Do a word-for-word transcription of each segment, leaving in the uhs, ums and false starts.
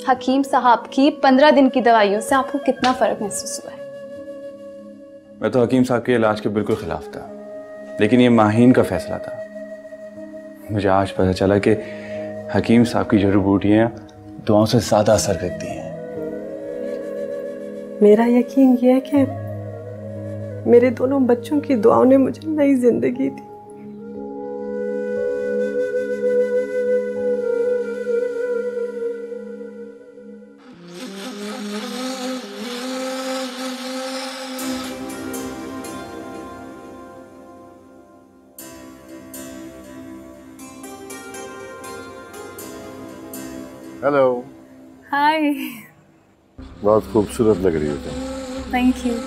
हकीम साहब की पंद्रह दिन की दवाइयों से आपको कितना फर्क महसूस हुआ है? मैं तो हकीम साहब के इलाज के बिल्कुल खिलाफ था, लेकिन ये माहीन का फैसला था। मुझे आज पता चला कि हकीम साहब की जड़ी बूटियां दुआओं से ज्यादा असर करती हैं। मेरा यकीन ये है कि मेरे दोनों बच्चों की दुआओं ने मुझे नई जिंदगी दी। हेलो। हाय। बहुत खूबसूरत लग रही हो तुम। Thank you.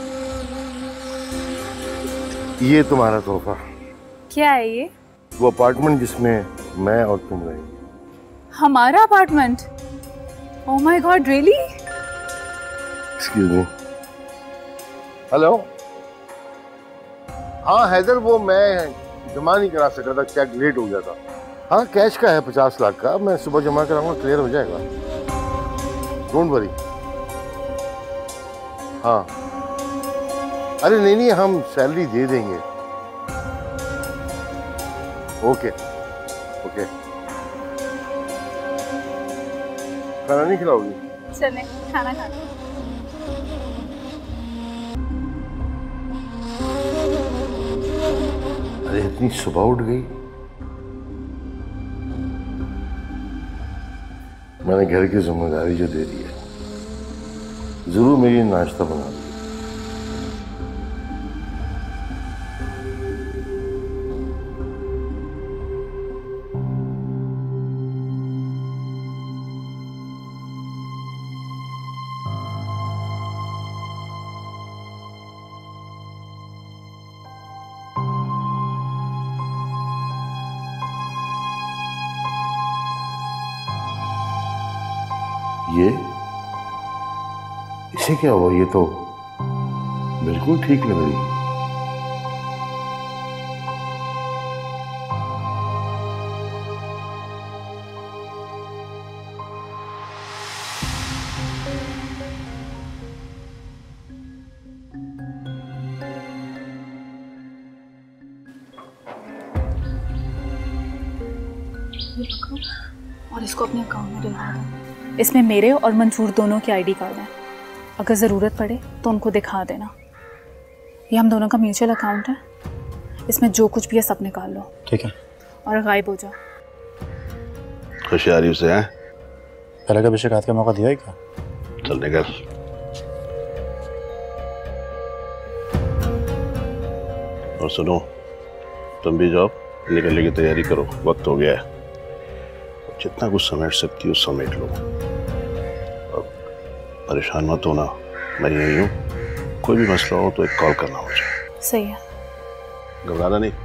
ये तुम्हारा तोहफा। क्या है ये? वो अपार्टमेंट जिसमें मैं और तुम रहेंगे। हमारा apartment? Oh my god, really? Excuse me. Hello. हाँ हैदर, वो मैं जमा नहीं करा सका था, चेक लेट हो गया था। हाँ कैश का है पचास लाख का, मैं सुबह जमा कराऊंगा, क्लियर हो जाएगा, डोंट वरी। हाँ अरे नहीं नहीं, हम सैलरी दे देंगे। Okay okay. खाना नहीं खिलाओगी? चले खाना खा। अरे इतनी सुबह उठ गई। मैंने घर की जिम्मेदारी जो दे दी है, जरूर मेरी नाश्ता बना दी। ये इसे क्या हुआ? ये तो बिल्कुल ठीक लग रही है। और इसको अपने अकाउंट में डलवा दो। इसमें मेरे और मंसूर दोनों के आईडी कार्ड हैं। अगर ज़रूरत पड़े तो उनको दिखा देना। ये हम दोनों का म्यूचुअल अकाउंट है, इसमें जो कुछ भी है सब निकाल लो। ठीक है। और गायब हो जाओ। होशियारी से है। पहले कभी शिकायत का मौका दिया है क्या? चल निकल। और सुनो, तुम भी जाओ, निकलने की तैयारी करो, वक्त हो गया है। जितना कुछ समेट सकती हो समेट लो। अब परेशान मत होना, मैं यही हूँ। कोई भी मसला हो तो एक कॉल करना मुझे। सही है। घबराना नहीं।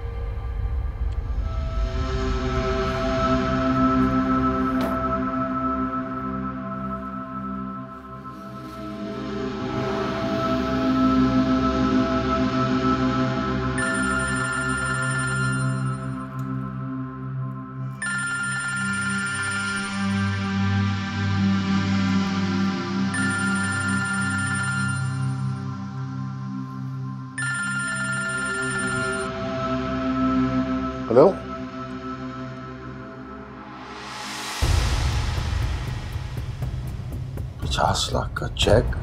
हेलो। पचास लाख का चेक?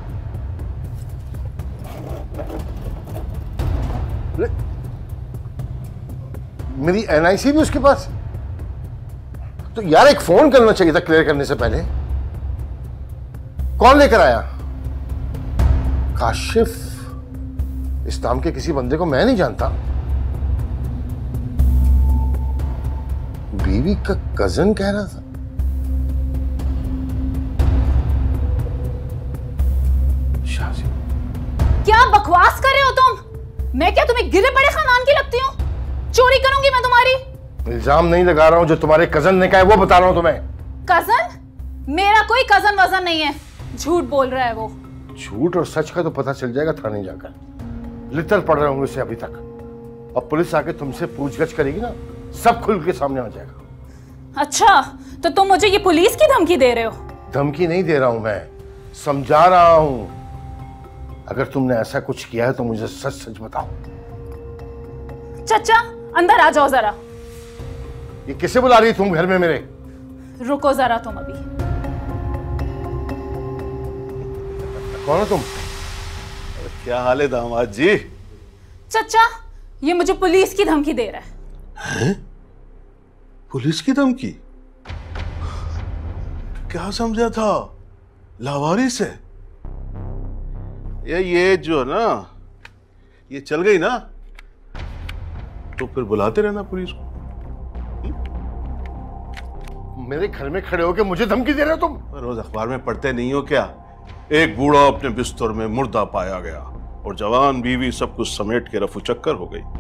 मेरी एनआईसी भी उसके पास? तो यार एक फोन करना चाहिए था क्लियर करने से पहले। कौन लेकर आया? काशिफ? इस नाम के किसी बंदे को मैं नहीं जानता। बीवी का कजन कह रहा था। शाजी, क्या बकवास कर रहे हो तुम? मैं क्या तुम्हें गिरे पड़े खानदान की लगती हूँ? चोरी करूंगी मैं तुम्हारी? इल्जाम नहीं लगा रहा हूं, जो तुम्हारे कजन ने कहा है वो बता रहा हूं तुम्हें। कजन? मेरा कोई कजन वजन नहीं है, झूठ बोल रहा है वो। झूठ और सच का तो पता चल जाएगा थाने जाकर। लिटर पड़ रहे होंगे उसे अभी तक। अब पुलिस आके तुमसे पूछगछ करेगी ना, सब खुल के सामने आ जाएगा। अच्छा, तो तुम मुझे ये पुलिस की धमकी दे रहे हो? धमकी नहीं दे रहा हूं, मैं समझा रहा हूं। अगर तुमने ऐसा कुछ किया है तो मुझे सच सच बताओ। चचा अंदर आ जाओ जरा। ये किसे बुला रही तुम घर में मेरे? रुको जरा तुम अभी। कौन हो तुम? क्या हाल है दामाद जी? चचा ये मुझे पुलिस की धमकी दे रहा है। हैं? पुलिस की धमकी? क्या समझा था? लावारिस है? ये ये जो ना, ये चल गई ना, तो फिर बुलाते रहना पुलिस को। मेरे घर में खड़े होकर मुझे धमकी दे रहे हो तुम? रोज अखबार में पढ़ते नहीं हो क्या? एक बूढ़ा अपने बिस्तर में मुर्दा पाया गया और जवान बीवी सब कुछ समेट के रफू चक्कर हो गई।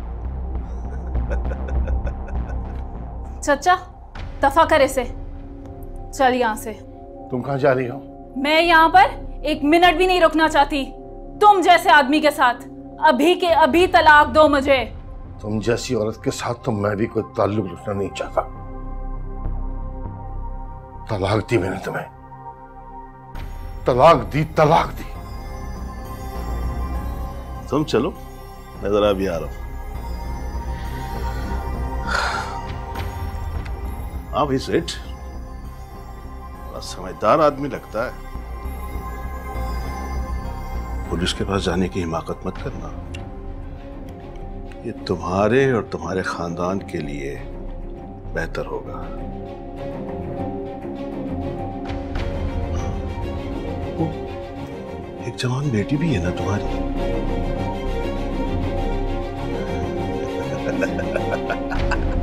चचा दफा कर इसे, चल यहां से। तुम कहां जा रही हो? मैं यहाँ पर एक मिनट भी नहीं रुकना चाहती तुम जैसे आदमी के साथ। अभी के अभी तलाक दो मुझे। तुम जैसी औरत के साथ तो मैं भी कोई ताल्लुक रखना नहीं चाहता। तलाक दी मैंने तुम्हें, तलाक दी, तलाक दी। तुम चलो, मैं जरा भी आ रहा हूं। हाँ भाई सेठ, बड़ा समझदार आदमी लगता है। पुलिस के पास जाने की हिमाकत मत करना, ये तुम्हारे और तुम्हारे खानदान के लिए बेहतर होगा। एक जवान बेटी भी है ना तुम्हारी?